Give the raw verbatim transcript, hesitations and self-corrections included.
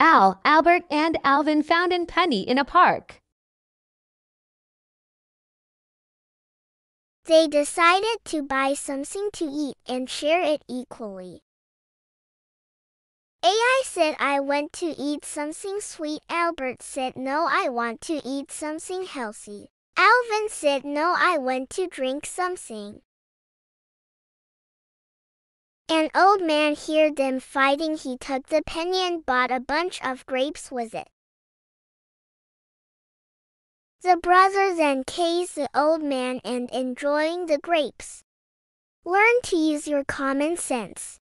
Al, Albert, and Alvin found a penny in a park. They decided to buy something to eat and share it equally. A I said, "I want to eat something sweet." Albert said, "No, I want to eat something healthy." Alvin said, "No, I want to drink something." An old man heard them fighting. He took the penny and bought a bunch of grapes with it. The brother then kissed the old man and enjoying the grapes. Learn to use your common sense.